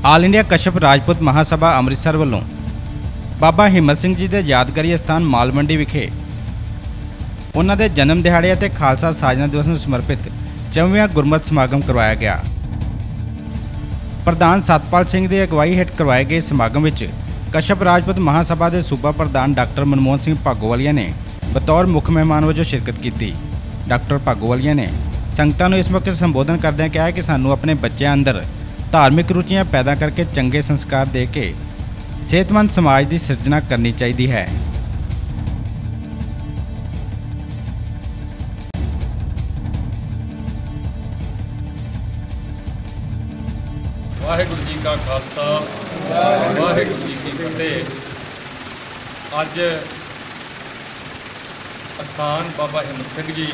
ਆਲ India Kashyap Rajput Mahasabha Amritsar ਵੱਲੋਂ ਬਾਬਾ ਹਿੰਮਤ ਸਿੰਘ ਜੀ ਦੇ ਯਾਦਗਾਰੀ ਸਥਾਨ ਮਾਲ ਮੰਡੀ ਵਿਖੇ ਉਹਨਾਂ ਦੇ ਜਨਮ ਦਿਹਾੜੇ ਅਤੇ ਖਾਲਸਾ ਸਾਜਨਾ ਦਿਵਸ ਨੂੰ ਸਮਰਪਿਤ 4ਵਾਂ ਗੁਰਮਤਿ ਸਮਾਗਮ ਕਰਵਾਇਆ ਗਿਆ। ਪ੍ਰਧਾਨ ਸਤਪਾਲ ਸਿੰਘ ਦੀ ਅਗਵਾਈ ਹੇਠ ਕਰਵਾਏ ਗਏ ਸਮਾਗਮ ਵਿੱਚ ਕਸ਼ਪ ਰਾਜਪੂਤ ਮਹਾਸਭਾ ਦੇ ਸੂਬਾ ਪ੍ਰਧਾਨ ਡਾਕਟਰ ਮਨਮੋਹਨ ਸਿੰਘ ਭਾਗੋਵਾਲੀਆ ਨੇ ਬਤੌਰ ਮੁੱਖ ਮਹਿਮਾਨ ਵਜੋਂ ਸ਼ਿਰਕਤ ਕੀਤੀ। ਡਾਕਟਰ ਭਾਗੋਵਾਲੀਆ ਨੇ ਸੰਗਤਾਂ ਨੂੰ ਇਸ ਮੌਕੇ ਸੰਬੋਧਨ ਕਰਦਿਆਂ ਕਿਹਾ ਕਿ ਸਾਨੂੰ ਆਪਣੇ ਬੱਚਿਆਂ ਅੰਦਰ ਧਾਰਮਿਕ ਰੁਚੀਆਂ ਪੈਦਾ ਕਰਕੇ ਚੰਗੇ ਸੰਸਕਾਰ ਦੇ ਕੇ ਸਿਹਤਮੰਦ ਸਮਾਜ ਦੀ ਸਿਰਜਣਾ ਕਰਨੀ ਚਾਹੀਦੀ ਹੈ। ਵਾਹਿਗੁਰੂ ਜੀ ਕਾ ਖਾਲਸਾ ਵਾਹਿਗੁਰੂ ਜੀ ਕੀ ਫਤਿਹ। ਅੱਜ ਅਸਥਾਨ ਬਾਬਾ Himmat Singh ji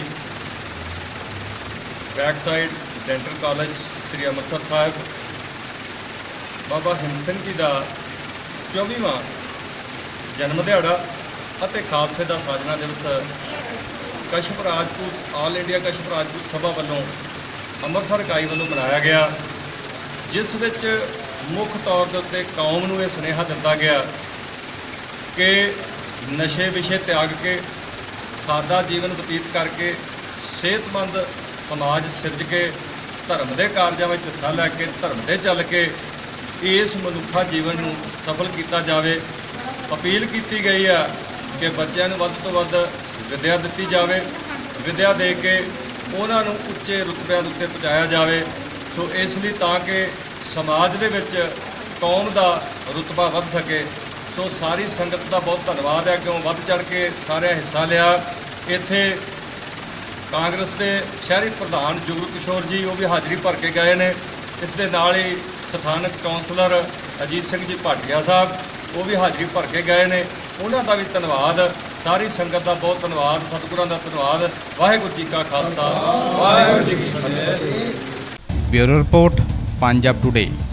back side dental college Sri Amritsar Sahib Baba Himmat Singh ਜੀ ਦਾ 24ਵਾਂ ਜਨਮ ਦਿਹਾੜਾ ਅਤੇ ਖਾਲਸੇ ਦਾ ਸਾਜਨਾ ਦਿਵਸ ਕਸ਼ਪ ਰਾਜਪੂਤ ਆਲ ਇੰਡੀਆ ਕਸ਼ਪ ਰਾਜਪੂਤ ਸਭਾ ਵੱਲੋਂ ਅੰਮ੍ਰਿਤਸਰ ਇਕਾਈ ਵੱਲੋਂ ਮਨਾਇਆ ਗਿਆ, ਜਿਸ ਵਿੱਚ ਮੁੱਖ ਤੌਰ ਦੇ ਉੱਤੇ ਕੌਮ ਨੂੰ ਇਹ ਸੁਨੇਹਾ ਦਿੱਤਾ ਗਿਆ ਕਿ ਨਸ਼ੇ ਵਿਸ਼ੇ ਤਿਆਗ ਕੇ ਸਾਦਾ ਜੀਵਨ ਬਤੀਤ ਕਰਕੇ ਸਿਹਤਮੰਦ ਸਮਾਜ ਸਿਰਜ ਕੇ ਧਰਮ ਦੇ ਕਾਰਜਾਂ ਵਿੱਚ ਹਿੱਸਾ ਲੈ ਕੇ ਧਰਮ ਦੇ ਚੱਲ ਕੇ ਇਸ ਮਨੁੱਖਾ ਜੀਵਨ ਨੂੰ ਸਫਲ ਕੀਤਾ ਜਾਵੇ। ਅਪੀਲ ਕੀਤੀ ਗਈ ਆ ਕਿ ਬੱਚਿਆਂ ਨੂੰ ਵੱਧ ਤੋਂ ਵੱਧ ਵਿੱਦਿਆ ਦਿੱਤੀ ਜਾਵੇ, ਵਿੱਦਿਆ ਦੇ ਕੇ ਉਹਨਾਂ ਨੂੰ ਉੱਚੇ ਰੁਤਬਿਆਂ ਦੇ ਉੱਤੇ ਪਹੁੰਚਾਇਆ ਜਾਵੇ। ਸੋ ਇਸ ਲਈ ਤਾਂ ਕਿ ਸਮਾਜ ਦੇ ਵਿੱਚ ਕੌਮ ਦਾ ਰੁਤਬਾ ਵੱਧ ਸਕੇ। ਸੋ ਸਾਰੀ ਸੰਗਤ ਦਾ ਬਹੁਤ ਧੰਨਵਾਦ ਹੈ ਕਿਉਂ ਵੱਧ ਚੜ੍ਹ ਕੇ ਸਾਰਿਆਂ ਹਿੱਸਾ ਲਿਆ। ਇੱਥੇ ਕਾਂਗਰਸ ਦੇ ਸ਼ਹਿਰੀ ਪ੍ਰਧਾਨ ਜੁਗਲ ਕਿਸ਼ੋਰ ਜੀ ਉਹ ਵੀ ਹਾਜ਼ਰੀ ਭਰ ਕੇ ਗਏ ਨੇ। ਇਸ ਦੇ ਨਾਲ ਹੀ ਸਥਾਨਕ ਕੌਂਸਲਰ ਅਜੀਤ ਸਿੰਘ ਜੀ ਭਾਟੀਆ ਸਾਹਿਬ ਉਹ ਵੀ ਹਾਜ਼ਰੀ ਭਰ ਕੇ ਗਏ ਨੇ। ਉਹਨਾਂ ਦਾ ਵੀ ਧੰਨਵਾਦ, ਸਾਰੀ ਸੰਗਤ ਦਾ ਬਹੁਤ ਧੰਨਵਾਦ, ਸਤਿਗੁਰਾਂ ਦਾ ਧੰਨਵਾਦ। ਵਾਹਿਗੁਰੂ ਜੀ ਕਾ ਖਾਲਸਾ ਵਾਹਿਗੁਰੂ ਜੀ ਕੀ ਫਤਿਹ। Bureau report, Punjab today.